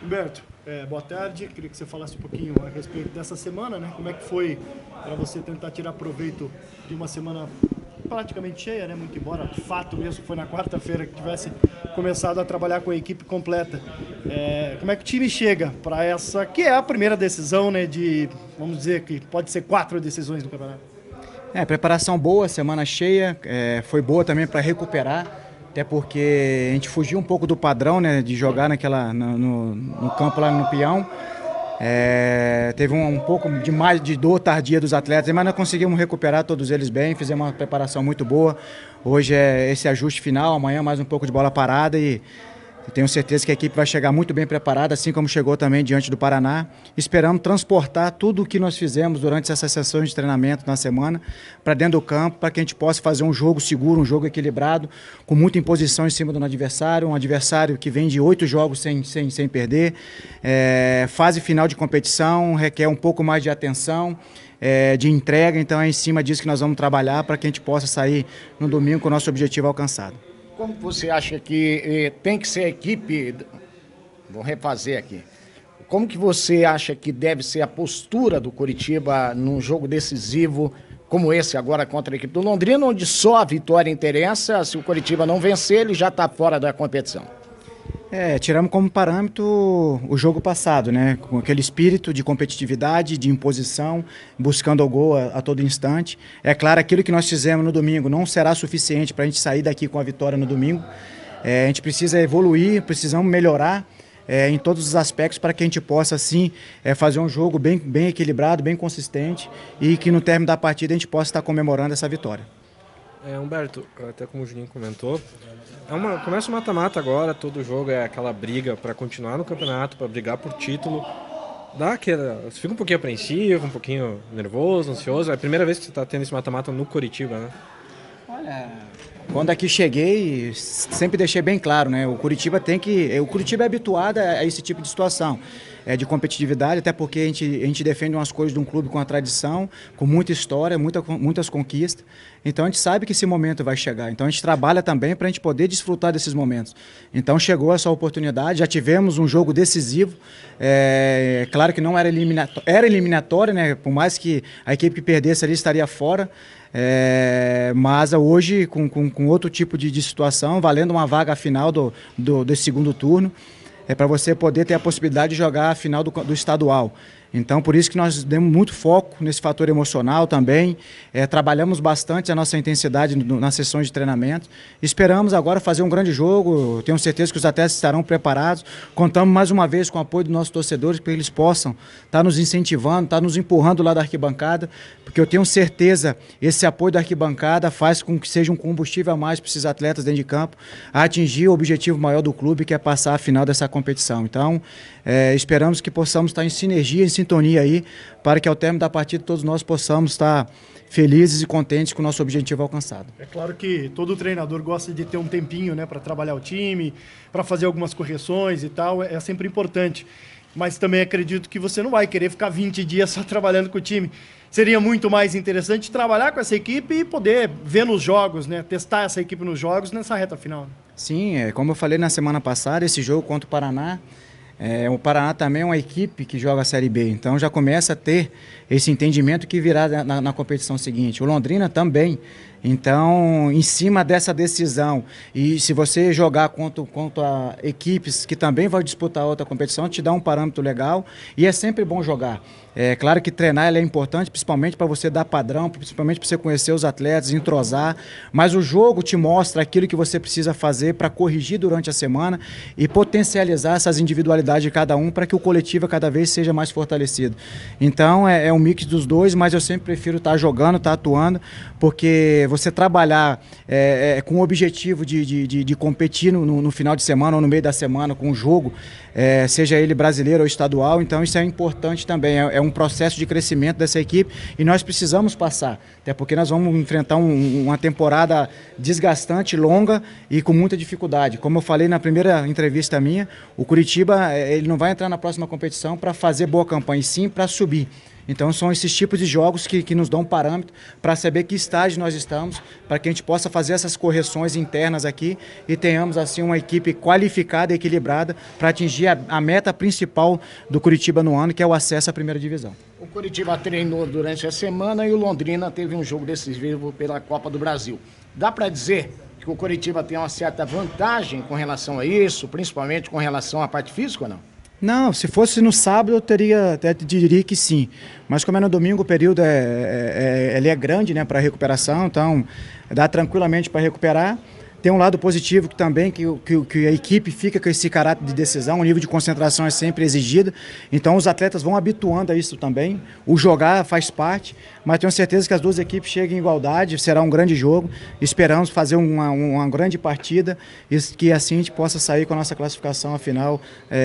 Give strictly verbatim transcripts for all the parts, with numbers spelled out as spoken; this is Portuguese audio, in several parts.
Humberto, é, boa tarde. Queria que você falasse um pouquinho a respeito dessa semana, né? Como é que foi para você tentar tirar proveito de uma semana praticamente cheia, né? Muito embora, fato mesmo, foi na quarta-feira que tivesse começado a trabalhar com a equipe completa. É, como é que o time chega para essa, que é a primeira decisão, né? De, vamos dizer que pode ser quatro decisões no campeonato. É, preparação boa, semana cheia, é, foi boa também para recuperar, até porque a gente fugiu um pouco do padrão, né, de jogar naquela, no, no, no campo lá no Peão. É, teve um, um pouco de mais de dor tardia dos atletas, mas nós conseguimos recuperar todos eles bem, fizemos uma preparação muito boa. Hoje é esse ajuste final, amanhã mais um pouco de bola parada e tenho certeza que a equipe vai chegar muito bem preparada, assim como chegou também diante do Paraná. Esperamos transportar tudo o que nós fizemos durante essas sessões de treinamento na semana para dentro do campo, para que a gente possa fazer um jogo seguro, um jogo equilibrado, com muita imposição em cima do adversário, um adversário que vem de oito jogos sem, sem, sem perder. É, fase final de competição requer um pouco mais de atenção, é, de entrega, então é em cima disso que nós vamos trabalhar para que a gente possa sair no domingo com o nosso objetivo alcançado. Como você acha que eh, tem que ser a equipe, vou refazer aqui, como que você acha que deve ser a postura do Coritiba num jogo decisivo como esse agora contra a equipe do Londrina, onde só a vitória interessa, se o Coritiba não vencer, ele já está fora da competição? É, tiramos como parâmetro o jogo passado, né? Com aquele espírito de competitividade, de imposição, buscando o gol a, a todo instante. É claro, aquilo que nós fizemos no domingo não será suficiente para a gente sair daqui com a vitória no domingo. É, a gente precisa evoluir, precisamos melhorar é, em todos os aspectos para que a gente possa, assim, é, fazer um jogo bem, bem equilibrado, bem consistente e que no término da partida a gente possa estar comemorando essa vitória. É, Humberto, até como o Juninho comentou, é uma, começa o mata-mata agora, todo jogo é aquela briga para continuar no campeonato, para brigar por título. Dá aquela, você fica um pouquinho apreensivo, um pouquinho nervoso, ansioso. É a primeira vez que você está tendo esse mata-mata no Coritiba, né? Olha, quando aqui cheguei, sempre deixei bem claro, né? O Coritiba tem que, o Coritiba é habituado a esse tipo de situação. É, de competitividade, até porque a gente, a gente defende umas coisas de um clube com a tradição, com muita história, muita, muitas conquistas. Então a gente sabe que esse momento vai chegar. Então a gente trabalha também para a gente poder desfrutar desses momentos. Então chegou essa oportunidade, já tivemos um jogo decisivo. É, claro que não era eliminatório, era eliminatório, né? Por mais que a equipe que perdesse ali estaria fora. É, mas hoje, com, com, com outro tipo de, de situação, valendo uma vaga final do, do, desse segundo turno, é para você poder ter a possibilidade de jogar a final do, do estadual. Então, por isso que nós demos muito foco nesse fator emocional também, é, trabalhamos bastante a nossa intensidade no, nas sessões de treinamento. Esperamos agora fazer um grande jogo, tenho certeza que os atletas estarão preparados. Contamos mais uma vez com o apoio dos nossos torcedores, para que eles possam estar nos incentivando, estar nos empurrando lá da arquibancada, porque eu tenho certeza esse apoio da arquibancada faz com que seja um combustível a mais para esses atletas dentro de campo, a atingir o objetivo maior do clube, que é passar a final dessa competição. Então, é, esperamos que possamos estar em sinergia, em sintonia aí, para que ao término da partida todos nós possamos estar felizes e contentes com o nosso objetivo alcançado. É claro que todo treinador gosta de ter um tempinho, né, para trabalhar o time, para fazer algumas correções e tal, é sempre importante. Mas também acredito que você não vai querer ficar vinte dias só trabalhando com o time. Seria muito mais interessante trabalhar com essa equipe e poder ver nos jogos, né, testar essa equipe nos jogos nessa reta final. Sim, é, como eu falei na semana passada, esse jogo contra o Paraná, É, o Paraná também é uma equipe que joga a Série B, então já começa a ter esse entendimento que virá na, na competição seguinte. O Londrina também. Então, em cima dessa decisão, e se você jogar contra, contra equipes que também vão disputar outra competição, te dá um parâmetro legal e é sempre bom jogar. É claro que treinar é importante, principalmente para você dar padrão, principalmente para você conhecer os atletas, entrosar, mas o jogo te mostra aquilo que você precisa fazer para corrigir durante a semana e potencializar essas individualidades de cada um para que o coletivo cada vez seja mais fortalecido. Então, é, é um mix dos dois, mas eu sempre prefiro estar jogando, estar atuando, porque você trabalhar é, é, com o objetivo de, de, de, de competir no, no final de semana ou no meio da semana com um jogo, é, seja ele brasileiro ou estadual, então isso é importante também, é, é um processo de crescimento dessa equipe e nós precisamos passar, até porque nós vamos enfrentar um, uma temporada desgastante, longa e com muita dificuldade. Como eu falei na primeira entrevista minha, o Coritiba ele não vai entrar na próxima competição para fazer boa campanha, e sim para subir. Então são esses tipos de jogos que, que nos dão um parâmetro para saber que estágio nós estamos, para que a gente possa fazer essas correções internas aqui e tenhamos assim uma equipe qualificada e equilibrada para atingir a, a meta principal do Curitiba no ano, que é o acesso à primeira divisão. O Curitiba treinou durante a semana e o Londrina teve um jogo decisivo pela Copa do Brasil. Dá para dizer que o Curitiba tem uma certa vantagem com relação a isso, principalmente com relação à parte física ou não? Não, se fosse no sábado eu teria, até diria que sim, mas como é no domingo o período é, é, é, ele é grande, né, para recuperação, então dá tranquilamente para recuperar. Tem um lado positivo que também que, que, que a equipe fica com esse caráter de decisão, o nível de concentração é sempre exigido, então os atletas vão habituando a isso também, o jogar faz parte, mas tenho certeza que as duas equipes chegam em igualdade, será um grande jogo, esperamos fazer uma, uma grande partida e que assim a gente possa sair com a nossa classificação afinal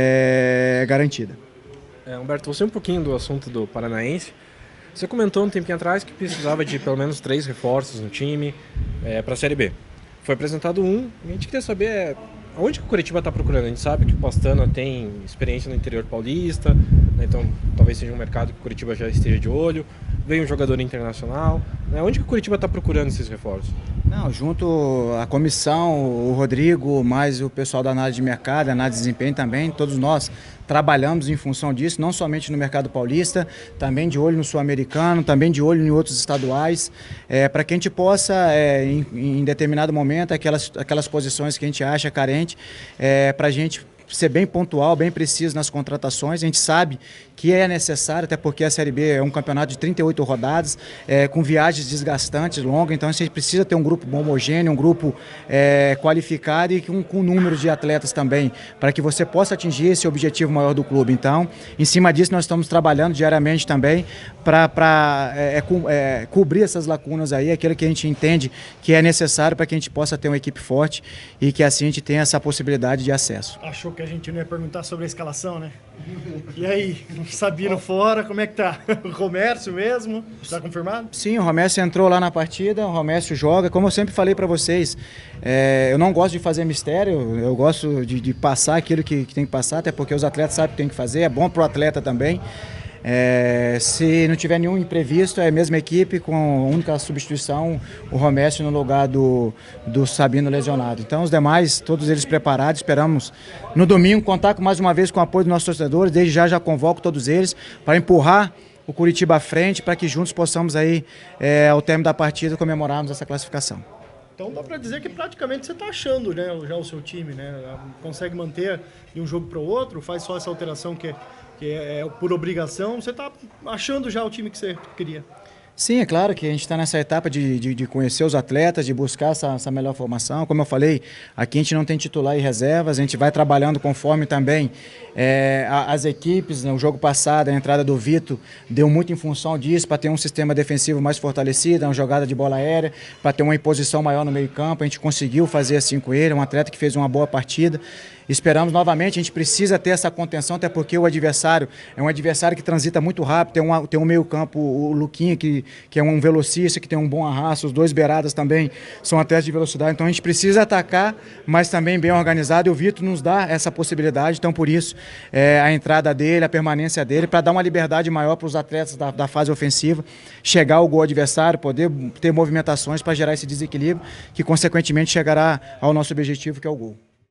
é, garantida. É, Humberto, você um pouquinho do assunto do Paranaense, você comentou um tempinho atrás que precisava de pelo menos três reforços no time é, para a Série B. Foi apresentado um, e a gente queria saber é, onde que o Curitiba está procurando. A gente sabe que o Pastana tem experiência no interior paulista, né, então talvez seja um mercado que o Curitiba já esteja de olho. Veio um jogador internacional. Né, onde que o Curitiba está procurando esses reforços? Não, junto à comissão, o Rodrigo, mais o pessoal da análise de mercado, análise de desempenho também, todos nós trabalhamos em função disso, não somente no mercado paulista, também de olho no sul-americano, também de olho em outros estaduais, é, para que a gente possa, é, em, em determinado momento, aquelas, aquelas posições que a gente acha carente, é, para a gente ser bem pontual, bem preciso nas contratações. A gente sabe que é necessário, até porque a Série B é um campeonato de trinta e oito rodadas, é, com viagens desgastantes, longas, então a gente precisa ter um grupo homogêneo, um grupo é, qualificado e com, com número de atletas também, para que você possa atingir esse objetivo maior do clube. Então, em cima disso, nós estamos trabalhando diariamente também para é, é, cobrir essas lacunas aí, aquilo que a gente entende que é necessário para que a gente possa ter uma equipe forte e que assim a gente tenha essa possibilidade de acesso. Achou que a gente não ia perguntar sobre a escalação, né? E aí, Sabino fora, como é que tá? O Romércio mesmo? Está confirmado? Sim, o Romércio entrou lá na partida, o Romércio joga. Como eu sempre falei para vocês, é, eu não gosto de fazer mistério, eu gosto de, de passar aquilo que, que tem que passar, até porque os atletas sabem o que tem que fazer, é bom para o atleta também. É, se não tiver nenhum imprevisto, é a mesma equipe com a única substituição, o Romércio no lugar do, do Sabino lesionado. Então os demais, todos eles preparados, esperamos no domingo contar com, mais uma vez com o apoio dos nossos torcedores. Desde já já convoco todos eles para empurrar o Curitiba à frente, para que juntos possamos aí, é, ao término da partida, comemorarmos essa classificação. Então dá para dizer que praticamente você está achando, né, já o seu time, né? Consegue manter de um jogo para o outro, faz só essa alteração que é que é por obrigação, você está achando já o time que você queria? Sim, é claro que a gente está nessa etapa de, de, de conhecer os atletas, de buscar essa, essa melhor formação. Como eu falei, aqui a gente não tem titular e reservas, a gente vai trabalhando conforme também é, as equipes. No jogo passado, a entrada do Vitor deu muito em função disso, para ter um sistema defensivo mais fortalecido, uma jogada de bola aérea, para ter uma imposição maior no meio campo. A gente conseguiu fazer assim com ele, um atleta que fez uma boa partida. Esperamos novamente, a gente precisa ter essa contenção, até porque o adversário é um adversário que transita muito rápido, tem um, tem um meio campo, o Luquinha, que, que é um velocista, que tem um bom arrasto, os dois beiradas também são atletas de velocidade, então a gente precisa atacar, mas também bem organizado, e o Vitor nos dá essa possibilidade, então por isso é, a entrada dele, a permanência dele, para dar uma liberdade maior para os atletas da, da fase ofensiva, chegar ao gol adversário, poder ter movimentações para gerar esse desequilíbrio, que consequentemente chegará ao nosso objetivo, que é o gol.